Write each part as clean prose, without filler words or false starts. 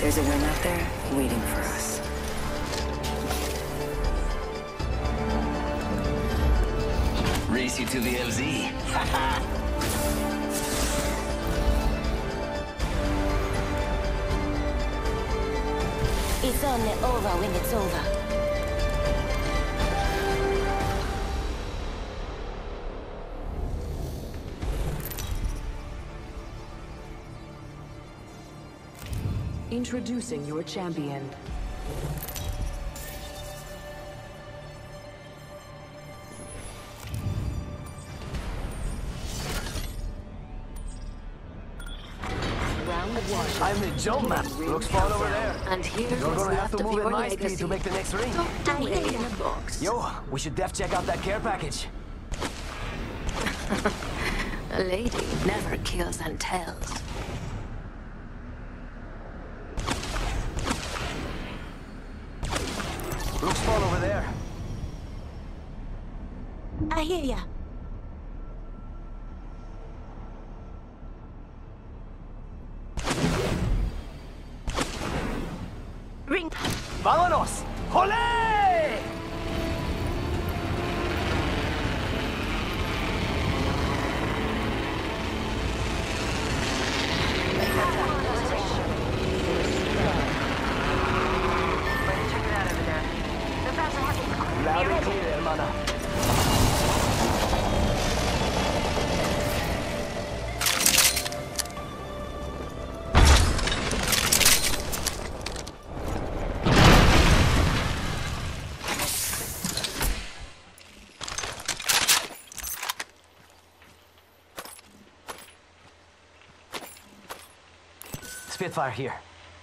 There's a win out there waiting for us. Race you to the LZ. Haha. It's only over when it's over. Introducing your champion. I'm the jump man. Looks fun over there. And here's You're what's gonna have left to of move your at my speed legacy. to make the next ring. Tucked away in a box. Yo, we should def check out that care package. A lady never kills and tells. Looks fun over there. I hear ya. Ring. ¡Vámonos! ¡Olé! Loud and clear, hermana. Spitfire here.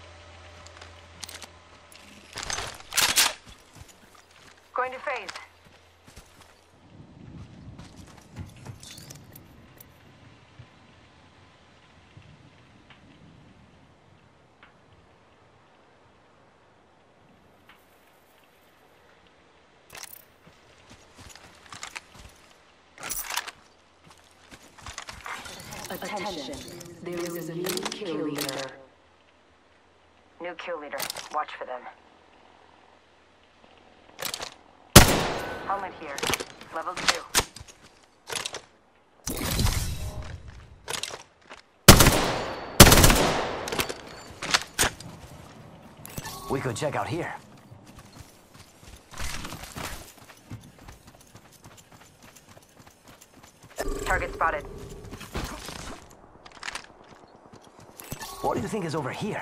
Going to phase. Attention. There is a new kill leader. New kill leader. Watch for them. Helmet here. Level 2. We could check out here. Target spotted. What do you think is over here?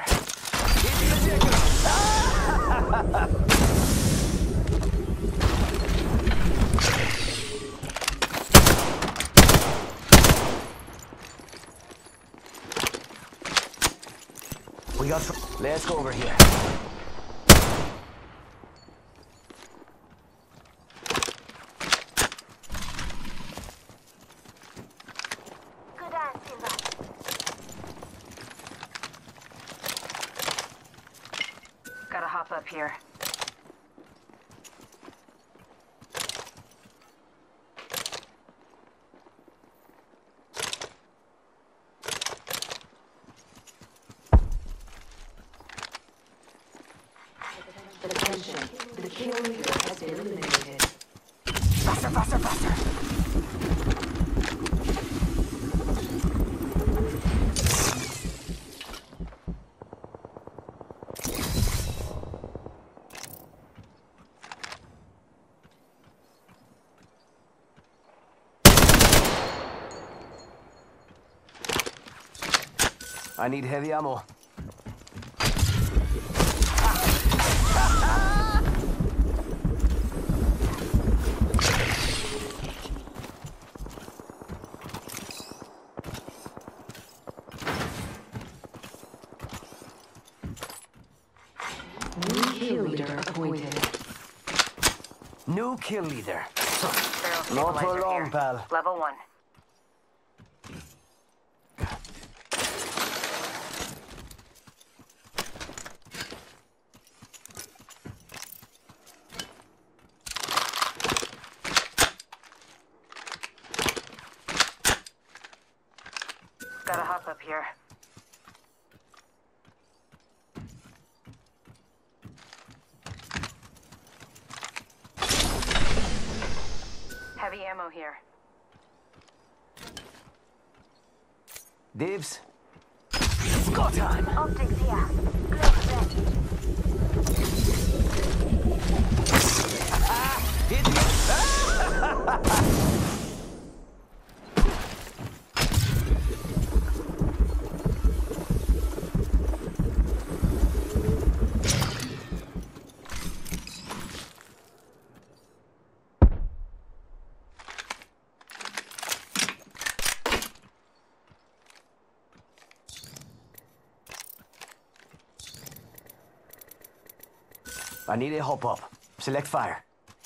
We got... Let's go over here. Good eye, Silva. Gotta hop up here. Attention. The kill leader has been eliminated. Faster, faster, faster! I need heavy ammo. New kill leader appointed. New kill leader. Barrel Not for stabilizer long, here. pal. Level 1. Gotta hop up here. ammo here. Dibs. It's go time. Optics here. Close range. Hit me. I need a hop up. Select fire.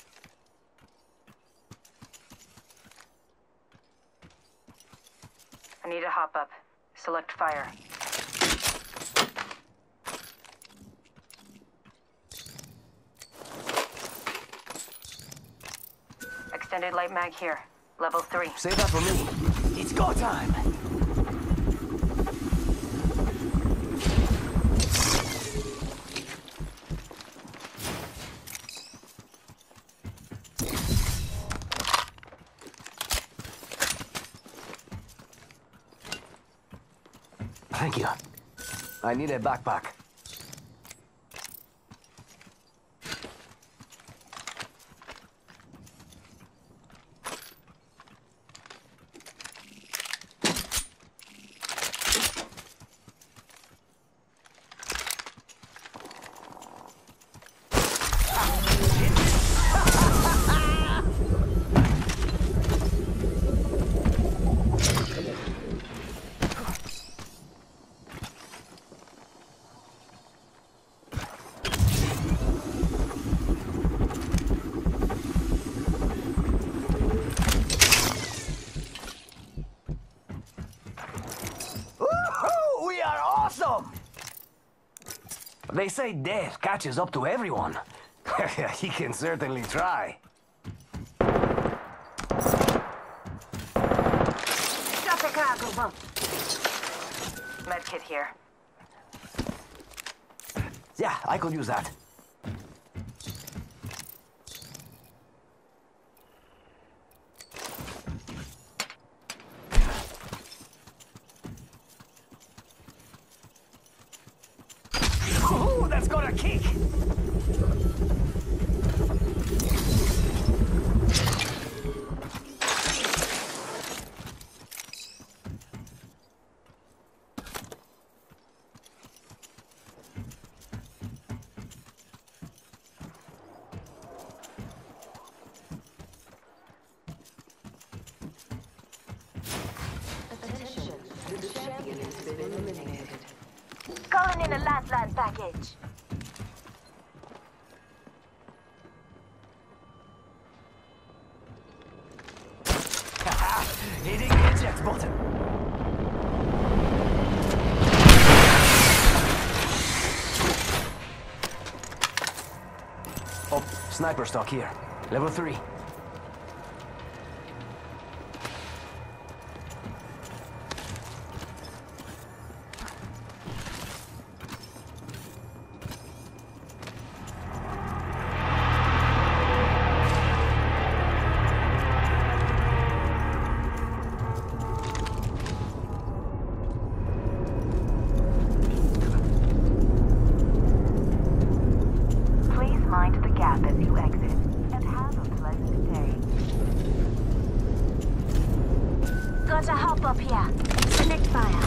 I need a hop up. Select fire. Extended light mag here. Level 3. Save that for me. It's go time. Thank you. I need a backpack. They say death catches up to everyone. He can certainly try. Drop the cargo bump. Medkit here. Yeah, I could use that. Ooh, that's got a kick! Attention, the champion has been eliminated. Calling in a Lifeline package. Hitting the eject button. Oh, sniper stock here. Level 3. As you exit, and have a pleasant day. Got a hop up here. Select fire.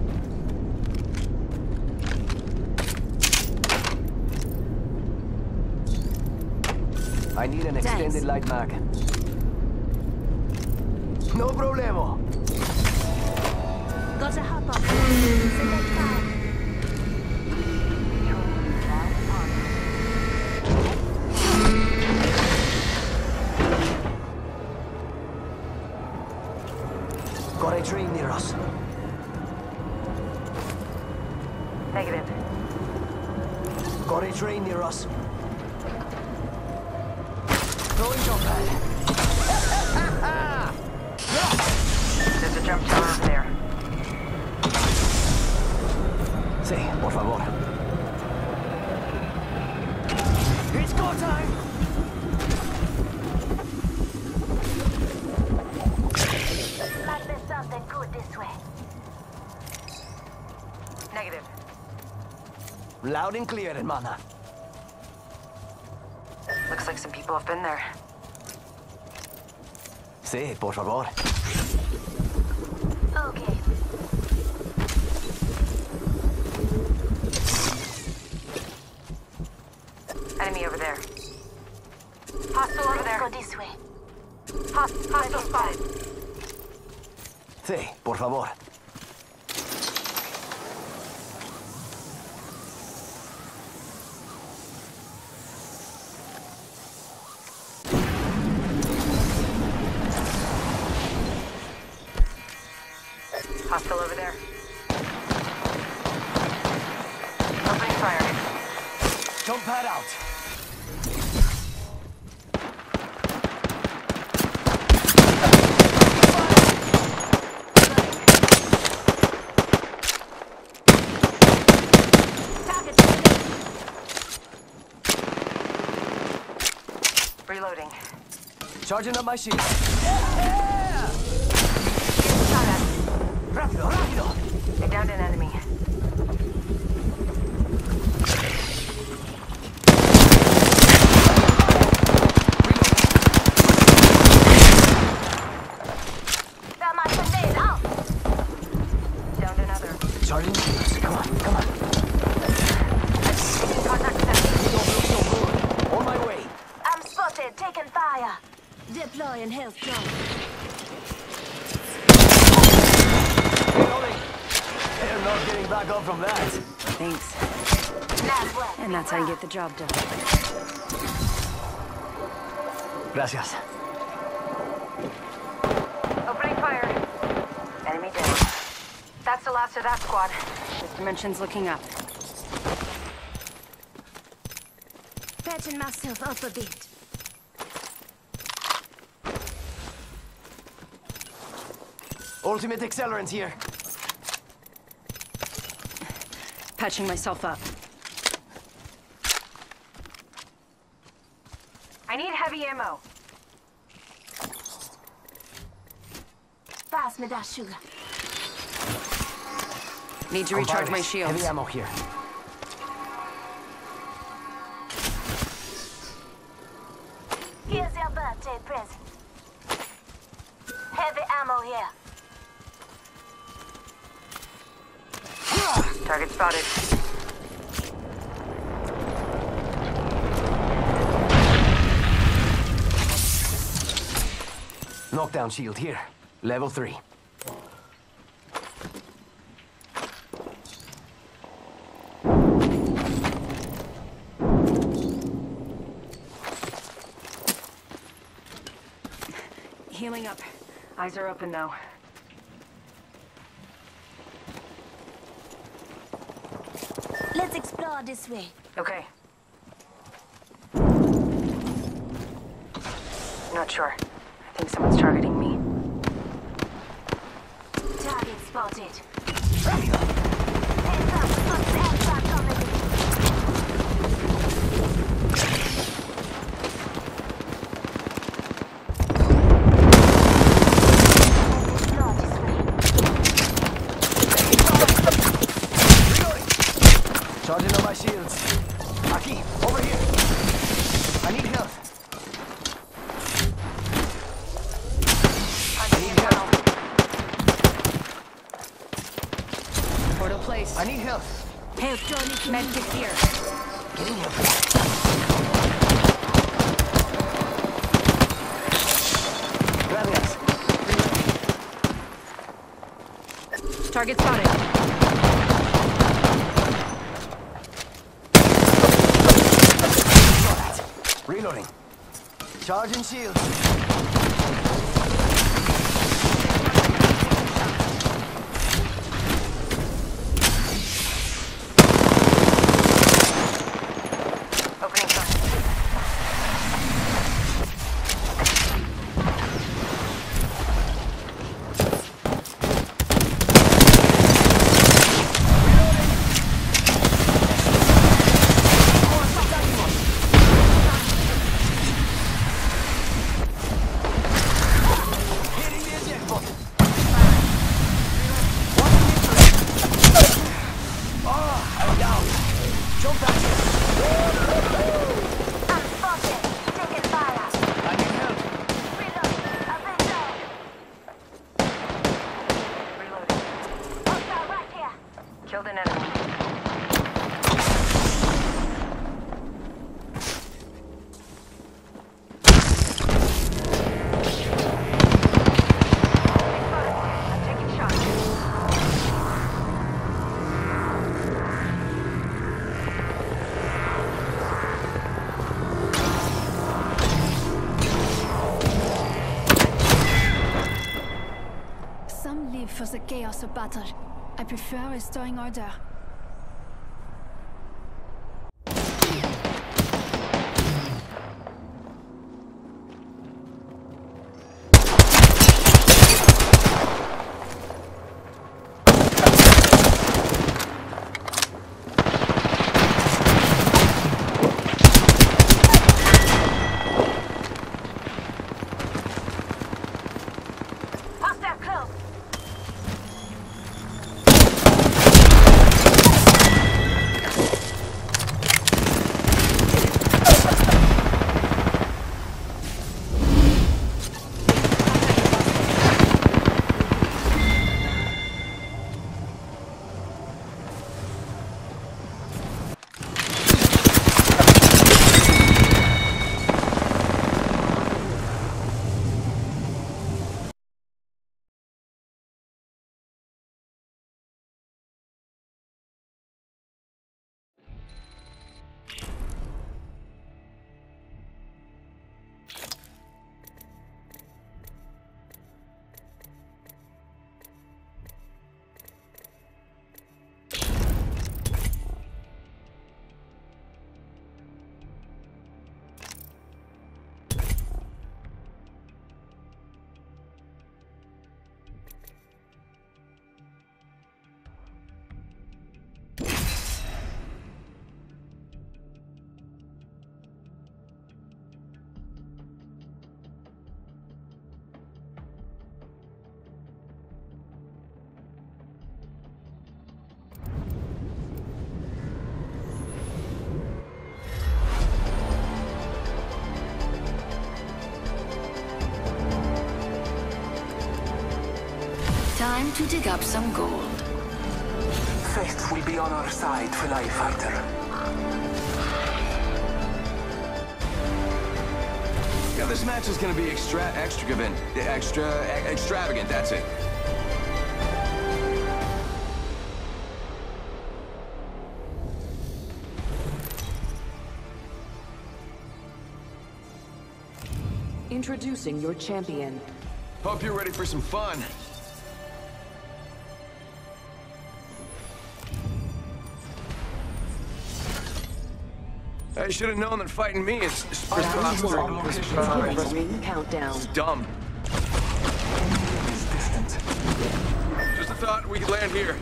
I need an extended light mag. No problemo. Got a hop up here. Select fire. Got a train near us. Negative. Got a train near us. Throwing jump pad. There's a jump tower over there. Sí, por favor. It's go time! good this way. Negative. Loud and clear, hermana. Looks like some people have been there. Sí, por favor. Okay. Enemy over there. Hostile over there. Go this way. Hostile spotted. Sí, por favor. Hostile over there. Opening fire. Jump pad out. Reloading. Charging up my shield. Shot at. Rápido, rápido. They downed an enemy. Got my grenade out. Downed another. Charging shields. Come on, come on. Contact with enemy. Don't look so good. On my way. I'm spotted, taking fire. Deploying health drone. Reloading. They're not getting back up from that. Thanks. Last one. And that's how you get the job done. Gracias. Opening fire. Enemy down. That's the last of that squad. This dimension's looking up. Patching myself up a bit. Ultimate accelerant here. Patching myself up. I need heavy ammo. Pass me that sugar. Need to recharge my Compadres, shields. Heavy ammo here. Here's your birthday present. Heavy ammo here. Target spotted. Knockdown shield here. Level 3. Healing up. Eyes are open though. Let's explore this way. Okay. Not sure. I think someone's targeting me. Target spotted. Heads up, spot the aircraft coming in. Explore this way. Charging on my shields. Aquí, over here. I need help. I need help. Portal placed. I need help. Health drone is medkit here. Get in here. Gracias. Target spotted. Reloading. Charging shields. Opening fire. Killed an enemy. I'm taking shots. Some live for the chaos of battle. I prefer restoring order. Hostile close. Time to dig up some gold. Fate will be on our side, Fly Fighter. Yeah, this match is gonna be extravagant, that's it. Introducing your champion. Hope you're ready for some fun. I should have known that fighting me is Ring countdown. dumb. Just a thought we could land here.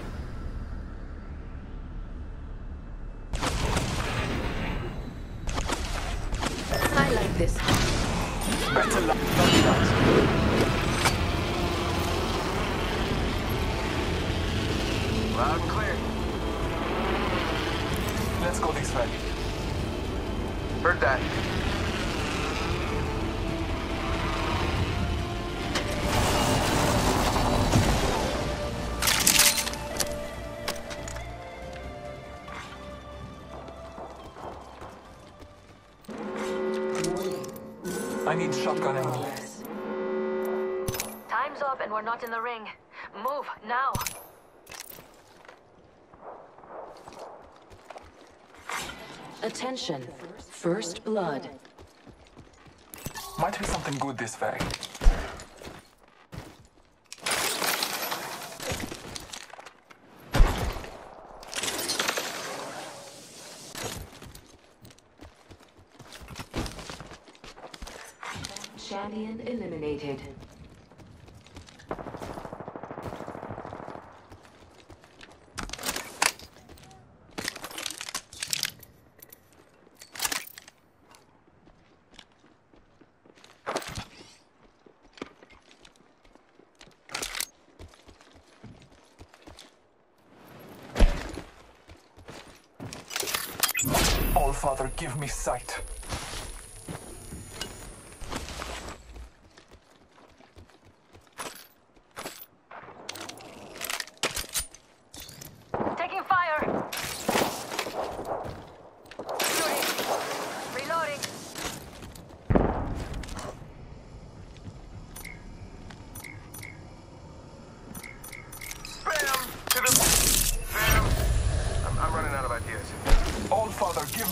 I like this. Better luck than that. Loud and clear. Let's go this way. Heard that. I need shotgun ammo. Time's up and we're not in the ring. Move, now. Attention. First blood. Might be something good this way. Champion eliminated. All Father, give me sight. Taking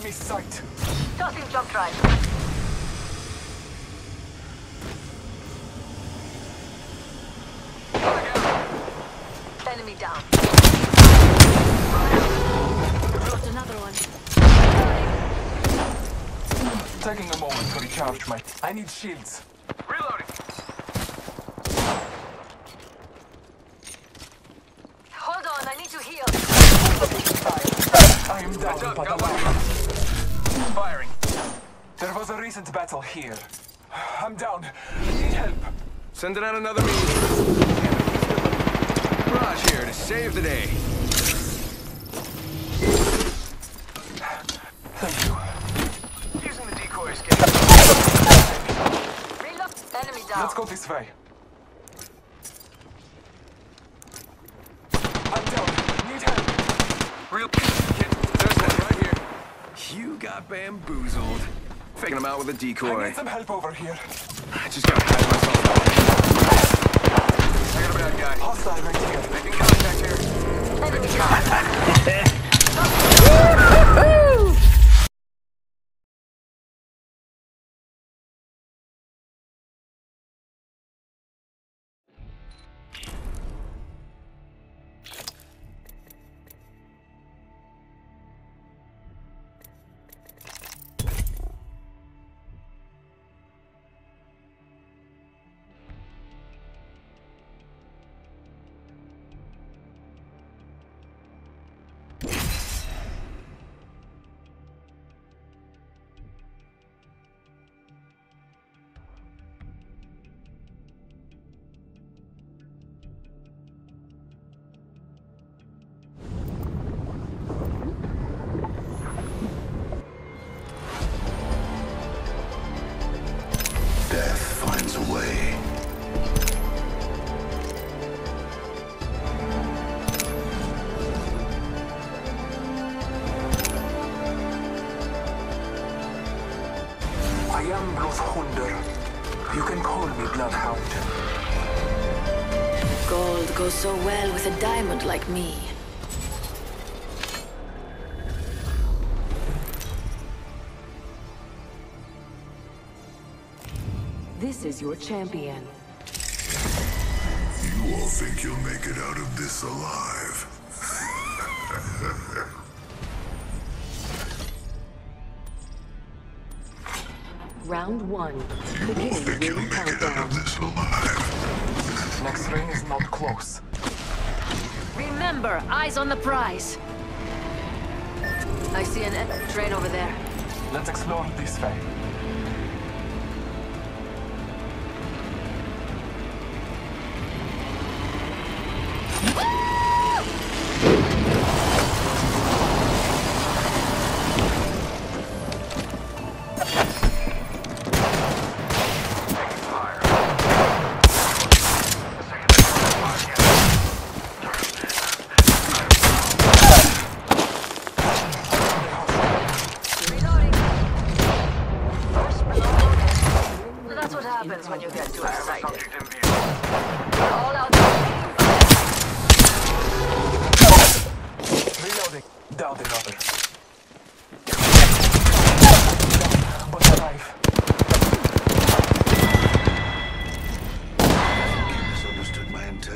Miss sight. Tossing jump drive. Enemy down. Brought another one. Taking a moment to recharge my... I need shields. Reloading. Hold on, I need to heal. I am down, Heads up, but got alive. one. Firing. There was a recent battle here. I'm down. Need help. Sending out another means. Raj here to save the day. Thank you. Using the decoy escape. Reload. Enemy down. Let's go this way. I'm down. Need help. Real kid. There's one right here. You got bamboozled. Faking him out with a I decoy. need some help over here. I just gotta patch myself up. I got a bad guy. Hostile right here. Making contact here. Enemy down. Death finds a way. I am Bloodhunder. You can call me Bloodhound. Gold goes so well with a diamond like me. This is your champion. You all think you'll make it out of this alive. Round one. You all think you'll make it out of this alive. Next ring is not close. Remember, eyes on the prize. I see an train over there. Let's explore this way. Reloading. That's what happens when you get too excited. All out. Reloading. Down another. But alive. You misunderstood my intent.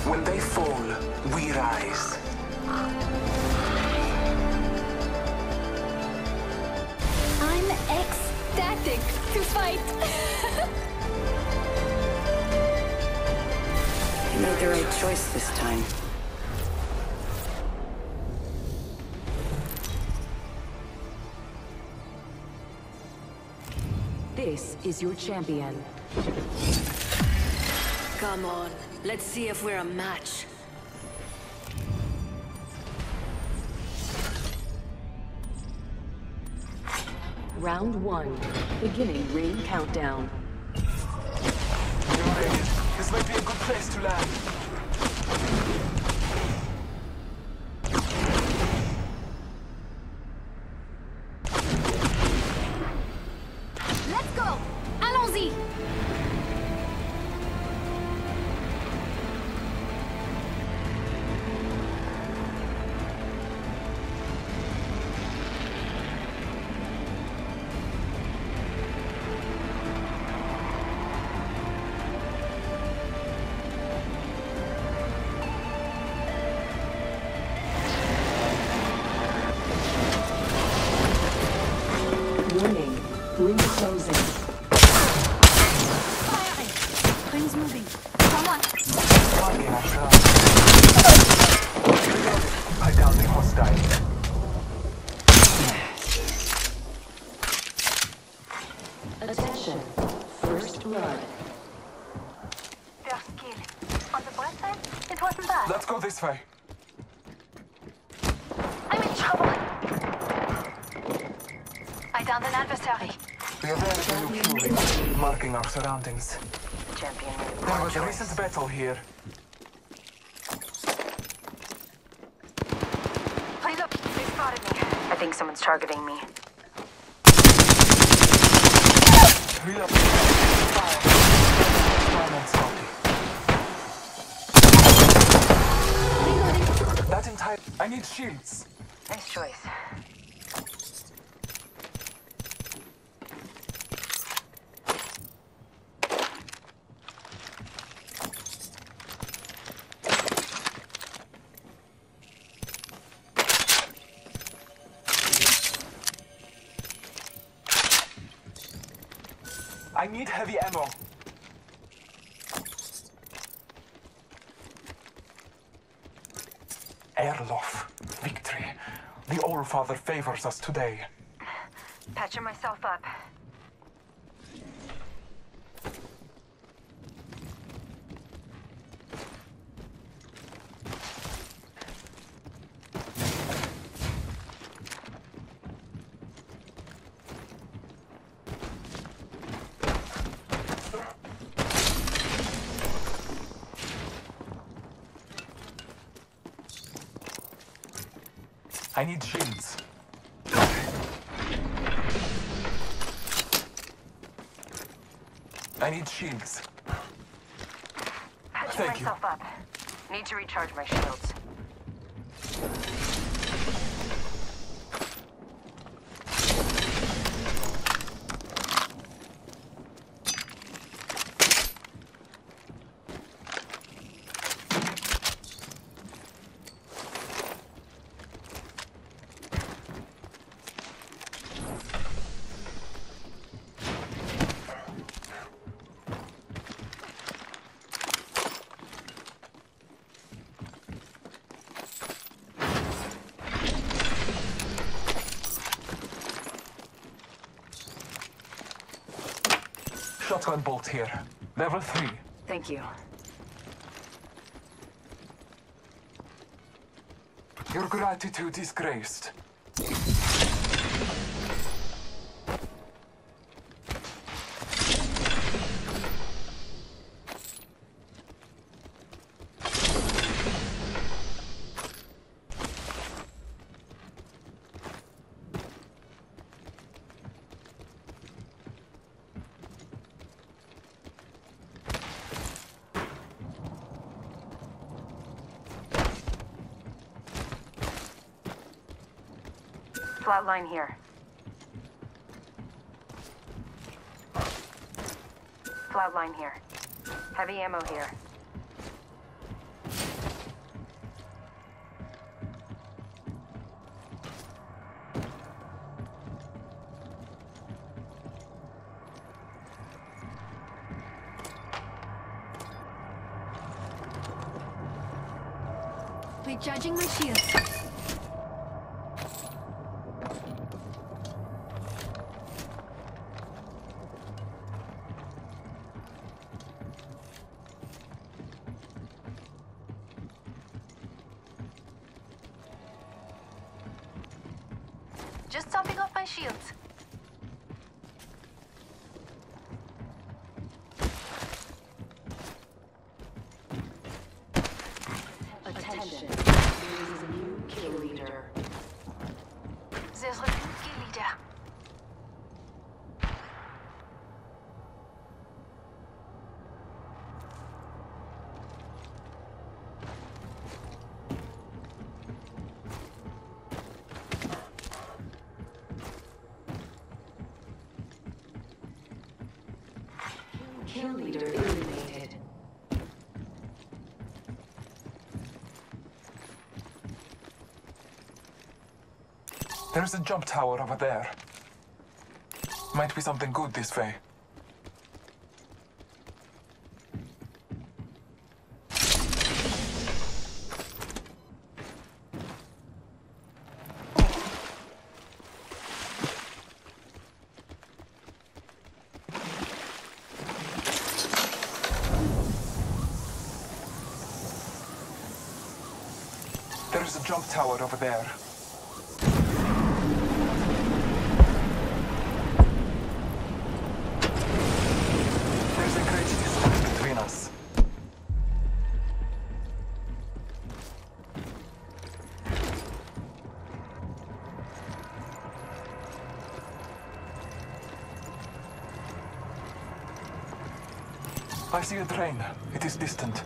When they fall, we rise. I'm ecstatic to fight. You made the right choice this time. This is your champion. Come on, let's see if we're a match. Round 1. Beginning ring countdown. You're ready. This might be a good place to land. Let's go. Allons-y. Warning. Ring closing. Firing. Ring's moving. Come on. Fucking after. I doubt the hostile. Attention. First blood. First kill. On the bright side, it wasn't bad. Let's go this way. I'm in trouble. I downed an adversary. We are very refueling, marking our surroundings. Champion. There was a recent battle here. Hey, look, they spotted me. I think someone's targeting me. Reload. Fire. Time and sloppy. That entire... I need shields. Nice choice. I need heavy ammo. Erlof. Victory. The All-Father favors us today. Patching myself up. I need shields. I need shields. Patching Thank you. myself up. Need to recharge my shields. Shotgun bolt here. Level 3. Thank you. Your gratitude is graced. Flatline here. Flatline here. Heavy ammo here. Recharging my shields. Just topping off my shields. Attention. There is a new kill leader. There's a new kill leader. Kill leader eliminated. There's a jump tower over there. Might be something good this way. There's a jump tower over there. There's a great distance between us. I see a train. It is distant.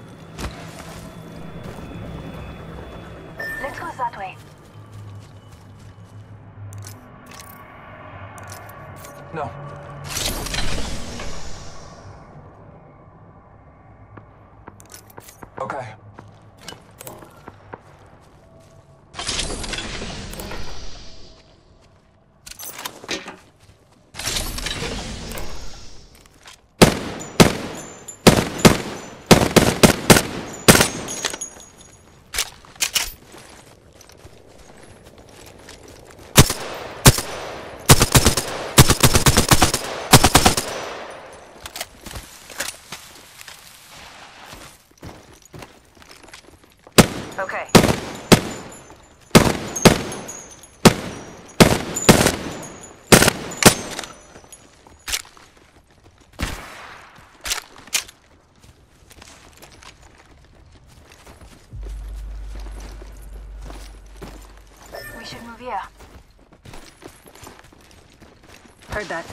Let's go that way. No. Okay. Okay. We should move here. Heard that.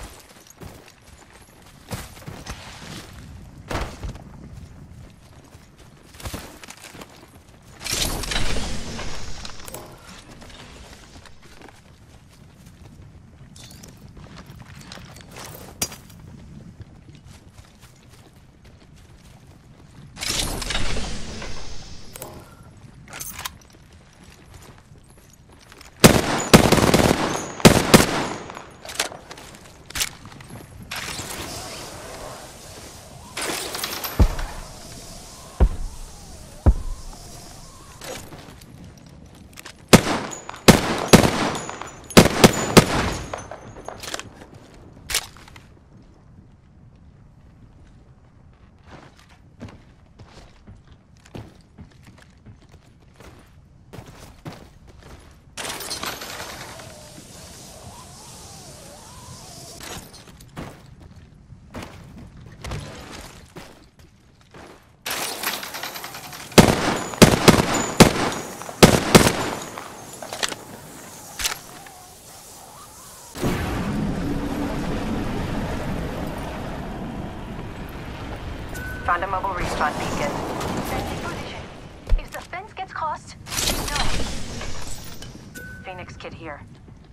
Found a mobile respawn beacon. That's in position. If the fence gets crossed, no. Phoenix kit here.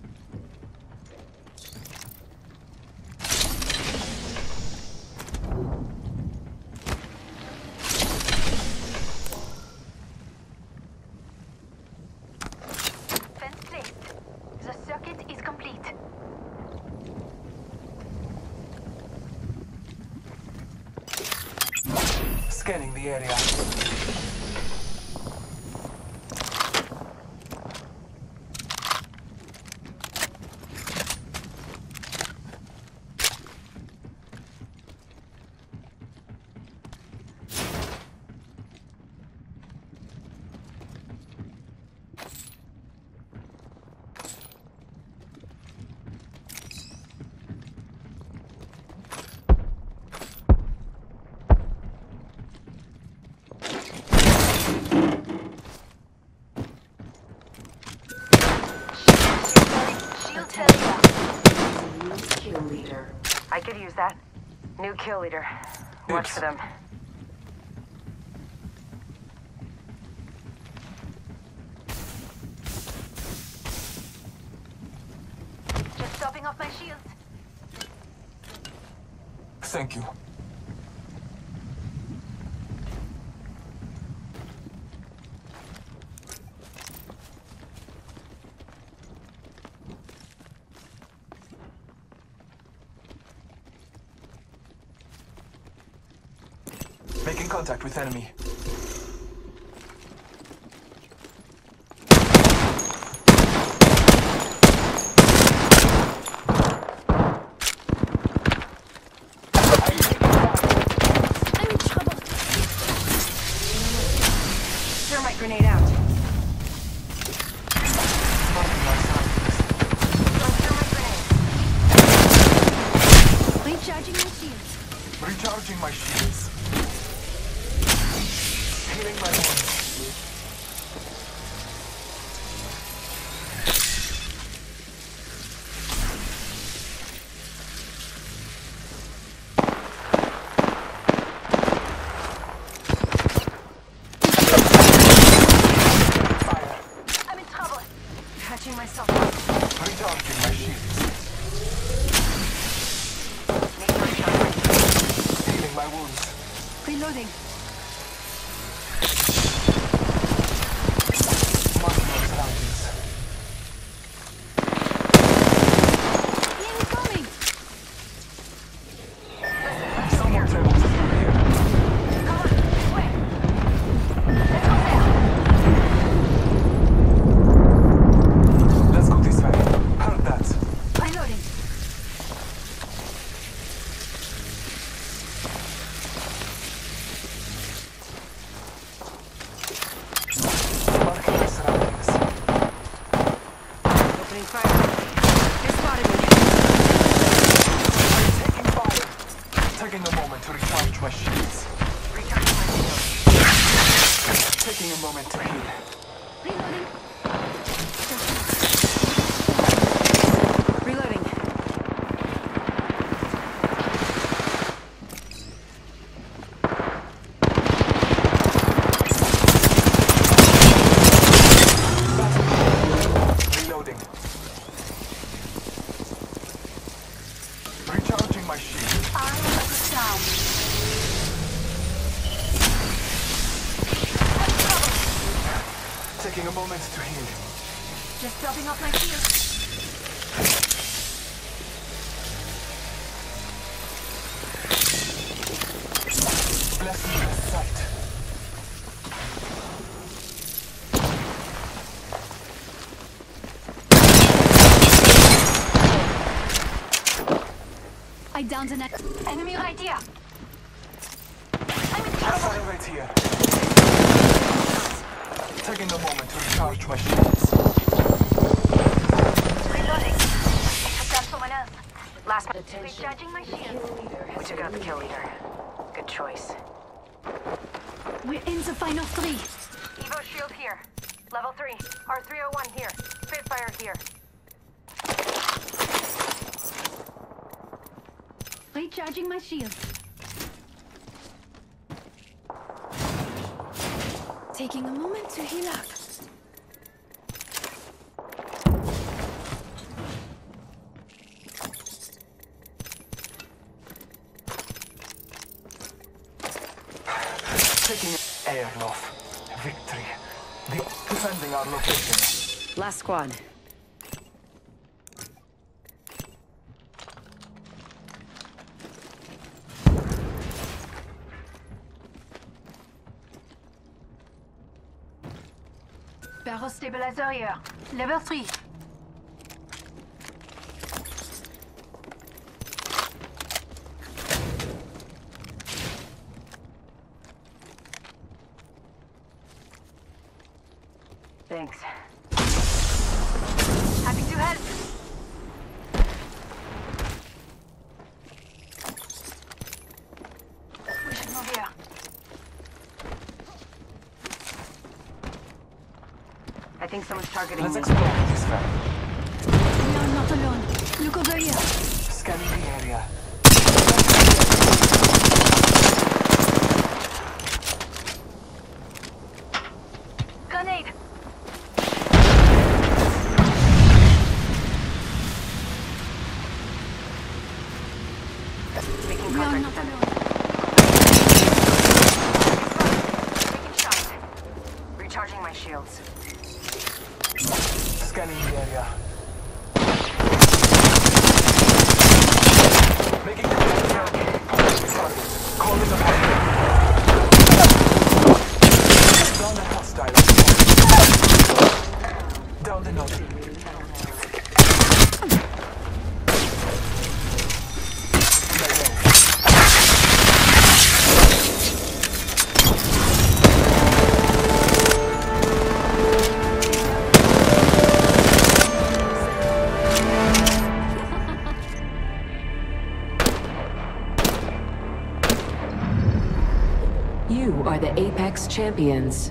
Fence placed. The circuit is complete. Scanning the area. Shield New kill leader. I could use that. New kill leader. Watch for them. Just stopping off my shields. Thank you. Making contact with enemy. I'm in trouble. Thermite grenade out. Thermite grenade. Recharging my shields. Recharging my shields. Healing my wounds. Fire. I'm in trouble. Catching myself. Recharging my shields. Healing my wounds. Reloading. Marking my surroundings. Enemy coming. Someone's able to through here. Come on, this way. Let's go there. Let's go this way. Heard that. Reloading. Marking my surroundings. Opening fire. They spotted me. Taking fire. Taking a moment to recharge my shields. Recharging my shield. Taking a moment to heal. Reloading. Reloading. Reloading. Recharging my shield. I am down. Taking a moment to heal. Just stopping off my shields. Blessing in sight. I downed an Enemy right here. Fire right here. Taking a moment to recharge my shields. Reloading. I've got someone else. Last man. Recharging my shield. Kill leader We has took out the kill leader. Good choice. We're in the final three. Evo shield here. Level 3. R301 here. Spitfire here. Recharging my shields. Taking a moment to heal up. Taking airloft. Victory. Defending our location. Last squad. Barrel stabilizer here. Level 3. Thanks. Happy to help. We should move here. think someone's targeting Let's me. explore this way. We are not alone. Look over here. Scanning the area. Grenade! Making We are contact not with them. alone. Taking shots. Recharging my shields. Scanning the area. Making contact here. Target. Call it a target. Down the hostile. Down the node. You are the Apex Champions.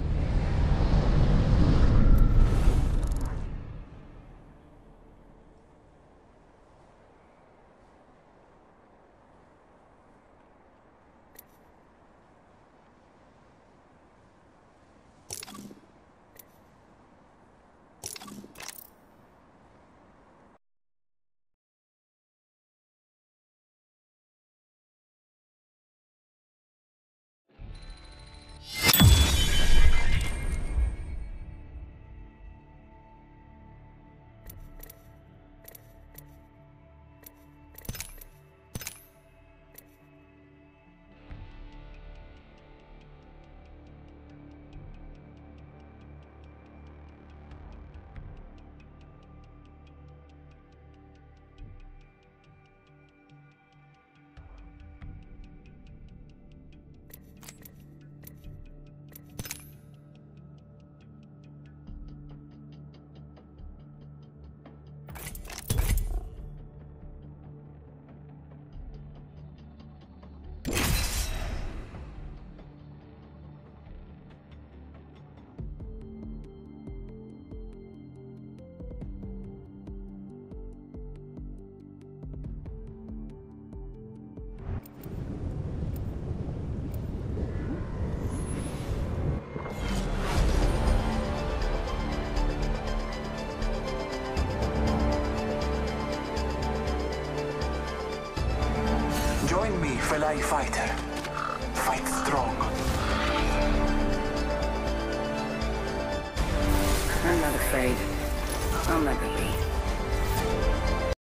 Join me, fellow fighter. Fight strong. I'm not afraid. I'll never leave.